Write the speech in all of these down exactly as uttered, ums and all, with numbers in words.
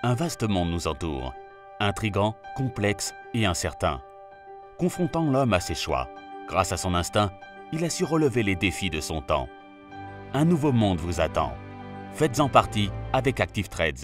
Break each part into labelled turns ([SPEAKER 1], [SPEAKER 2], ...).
[SPEAKER 1] Un vaste monde nous entoure, intrigant, complexe et incertain. Confrontant l'homme à ses choix, grâce à son instinct, il a su relever les défis de son temps. Un nouveau monde vous attend. Faites-en partie avec Active Trades.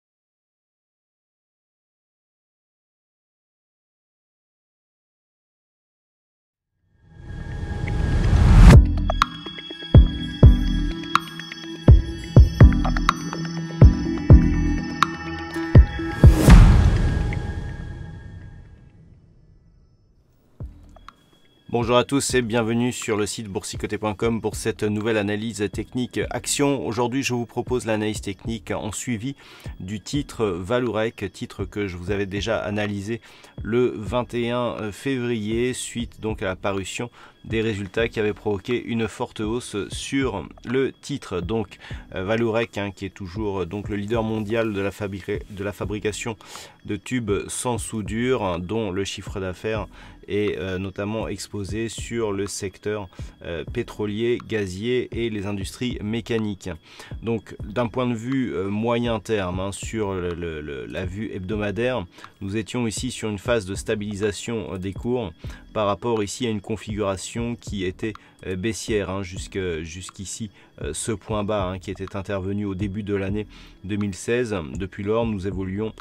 [SPEAKER 2] Bonjour à tous et bienvenue sur le site boursicoté point com pour cette nouvelle analyse technique action. Aujourd'hui, je vous propose l'analyse technique en suivi du titre Vallourec, titre que je vous avais déjà analysé le vingt et un février suite donc à la parution des résultats qui avaient provoqué une forte hausse sur le titre. Donc Vallourec hein, qui est toujours donc le leader mondial de la, de la fabrication de tubes sans soudure, hein, dont le chiffre d'affaires est euh, notamment exposé sur le secteur euh, pétrolier, gazier et les industries mécaniques. Donc d'un point de vue euh, moyen terme, hein, sur le, le, la vue hebdomadaire, nous étions ici sur une phase de stabilisation des cours par rapport ici à une configuration qui était euh, baissière hein, jusqu'ici, euh, ce point bas hein, qui était intervenu au début de l'année deux mille seize. Depuis lors, nous évoluons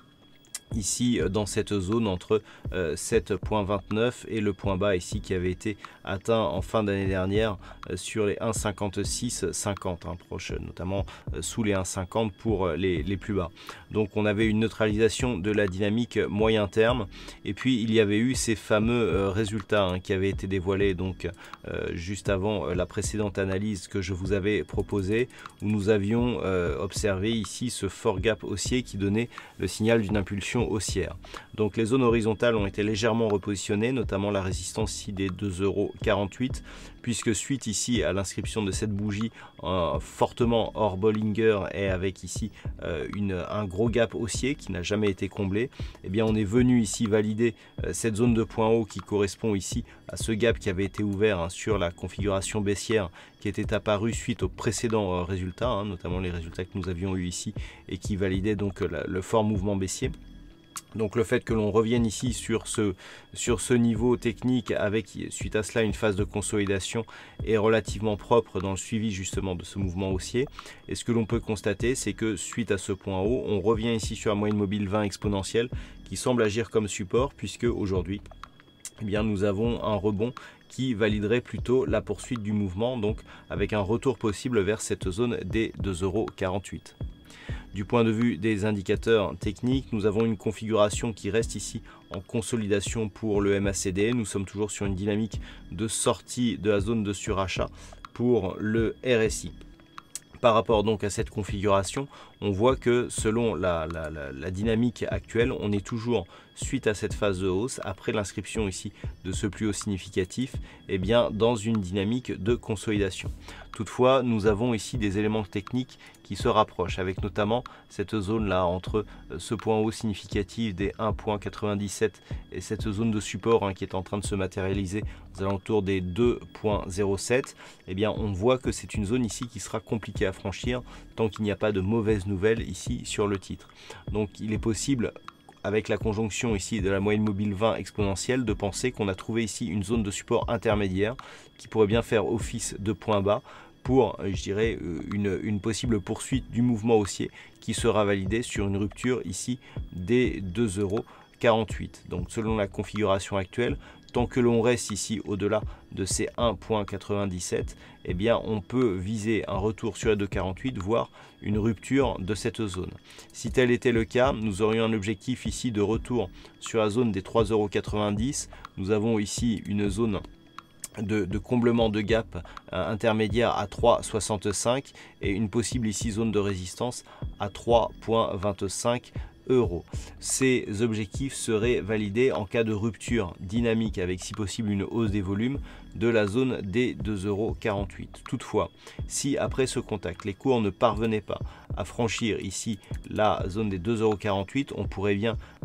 [SPEAKER 2] ici dans cette zone entre euh, sept virgule vingt-neuf et le point bas ici qui avait été atteint en fin d'année dernière euh, sur les un virgule cinquante-six cinquante, hein, proche notamment euh, sous les un virgule cinquante pour euh, les, les plus bas. Donc on avait une neutralisation de la dynamique moyen terme et puis il y avait eu ces fameux euh, résultats hein, qui avaient été dévoilés donc euh, juste avant euh, la précédente analyse que je vous avais proposée, où nous avions euh, observé ici ce fort gap haussier qui donnait le signal d'une impulsion haussière. Donc les zones horizontales ont été légèrement repositionnées, notamment la résistance ici des deux euros quarante-huit, puisque suite ici à l'inscription de cette bougie euh, fortement hors Bollinger et avec ici euh, une, un gros gap haussier qui n'a jamais été comblé, eh bien on est venu ici valider euh, cette zone de point haut qui correspond ici à ce gap qui avait été ouvert hein, sur la configuration baissière qui était apparue suite aux précédents euh, résultats, hein, notamment les résultats que nous avions eu ici et qui validaient donc la, le fort mouvement baissier. Donc le fait que l'on revienne ici sur ce, sur ce niveau technique avec suite à cela une phase de consolidation est relativement propre dans le suivi justement de ce mouvement haussier. Et ce que l'on peut constater, c'est que suite à ce point haut, on revient ici sur la moyenne mobile vingt exponentielle qui semble agir comme support, puisque aujourd'hui eh bien, nous avons un rebond qui validerait plutôt la poursuite du mouvement, donc avec un retour possible vers cette zone des deux euros quarante-huit. Du point de vue des indicateurs techniques, nous avons une configuration qui reste ici en consolidation pour le M A C D. Nous sommes toujours sur une dynamique de sortie de la zone de surachat pour le R S I. Par rapport donc à cette configuration, on voit que selon la, la, la, la dynamique actuelle, on est toujours suite à cette phase de hausse, après l'inscription ici de ce plus haut significatif, eh bien, dans une dynamique de consolidation. Toutefois, nous avons ici des éléments techniques qui se rapprochent, avec notamment cette zone-là entre ce point haut significatif des un virgule quatre-vingt-dix-sept et cette zone de support hein, qui est en train de se matérialiser aux alentours des deux virgule zéro sept. Eh bien, on voit que c'est une zone ici qui sera compliquée à franchir tant qu'il n'y a pas de mauvaises nouvelles ici sur le titre. Donc, il est possible, avec la conjonction ici de la moyenne mobile vingt exponentielle, de penser qu'on a trouvé ici une zone de support intermédiaire qui pourrait bien faire office de point bas pour, je dirais, une, une possible poursuite du mouvement haussier qui sera validé sur une rupture ici des deux euros quarante-huit. Donc selon la configuration actuelle, tant que l'on reste ici au-delà de ces un virgule quatre-vingt-dix-sept, eh bien on peut viser un retour sur la deux virgule quarante-huit, voire une rupture de cette zone. Si tel était le cas, nous aurions un objectif ici de retour sur la zone des trois euros quatre-vingt-dix. Nous avons ici une zone De, de comblement de gap euh, intermédiaire à trois virgule soixante-cinq et une possible ici zone de résistance à trois virgule vingt-cinq euros. Ces objectifs seraient validés en cas de rupture dynamique avec si possible une hausse des volumes de la zone des deux euros quarante-huit. Toutefois, si après ce contact les cours ne parvenaient pas à franchir ici la zone des deux euros quarante-huit, on pourrait bien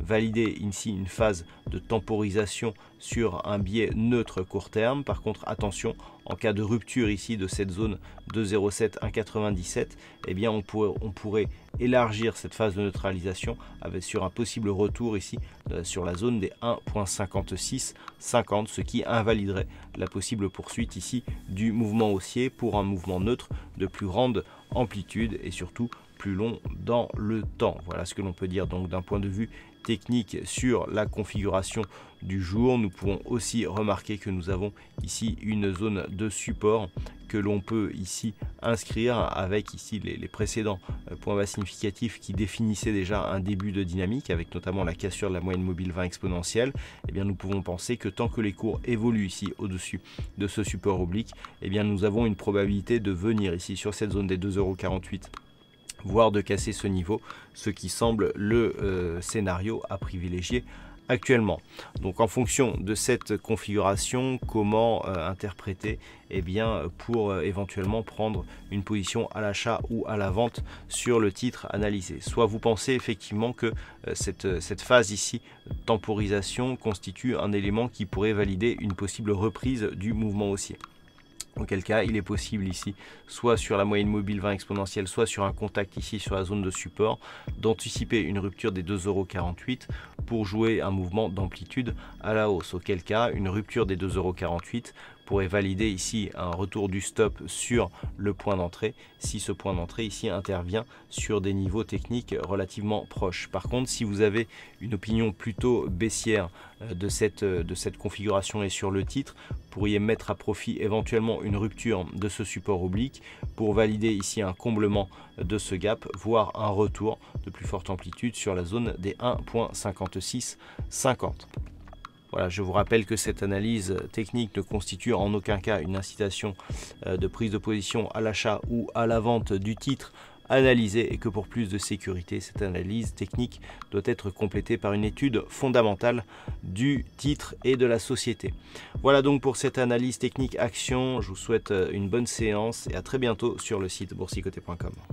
[SPEAKER 2] valider ici une phase de temporisation sur un biais neutre court terme. Par contre, attention, en cas de rupture ici de cette zone de zéro virgule sept un quatre-vingt-dix-sept, eh bien on pourrait, on pourrait élargir cette phase de neutralisation avec, sur un possible retour ici euh, sur la zone des un virgule cinquante-six cinquante, ce qui invaliderait la possible poursuite ici du mouvement haussier pour un mouvement neutre de plus grande amplitude et surtout plus long dans le temps. Voilà ce que l'on peut dire donc d'un point de vue technique sur la configuration du jour. Nous pouvons aussi remarquer que nous avons ici une zone de support que l'on peut ici inscrire avec ici les, les précédents points bas significatifs qui définissaient déjà un début de dynamique avec notamment la cassure de la moyenne mobile vingt exponentielle. Eh bien nous pouvons penser que tant que les cours évoluent ici au-dessus de ce support oblique, eh bien nous avons une probabilité de venir ici sur cette zone des deux euros quarante-huit, voire de casser ce niveau, ce qui semble le euh, scénario à privilégier actuellement. Donc en fonction de cette configuration, comment euh, interpréter eh bien, pour euh, éventuellement prendre une position à l'achat ou à la vente sur le titre analysé. Soit vous pensez effectivement que euh, cette, cette phase ici, temporisation, constitue un élément qui pourrait valider une possible reprise du mouvement haussier. Auquel cas, il est possible ici, soit sur la moyenne mobile vingt exponentielle, soit sur un contact ici sur la zone de support, d'anticiper une rupture des deux euros quarante-huit pour jouer un mouvement d'amplitude à la hausse. Auquel cas, une rupture des deux euros quarante-huit pourrait valider ici un retour du stop sur le point d'entrée, si ce point d'entrée ici intervient sur des niveaux techniques relativement proches. Par contre, si vous avez une opinion plutôt baissière de cette, de cette configuration et sur le titre, vous pourriez mettre à profit éventuellement une rupture de ce support oblique pour valider ici un comblement de ce gap, voire un retour de plus forte amplitude sur la zone des un virgule cinquante-six cinquante. Voilà, je vous rappelle que cette analyse technique ne constitue en aucun cas une incitation de prise de position à l'achat ou à la vente du titre analysé et que pour plus de sécurité, cette analyse technique doit être complétée par une étude fondamentale du titre et de la société. Voilà donc pour cette analyse technique action. Je vous souhaite une bonne séance et à très bientôt sur le site boursicoté point com.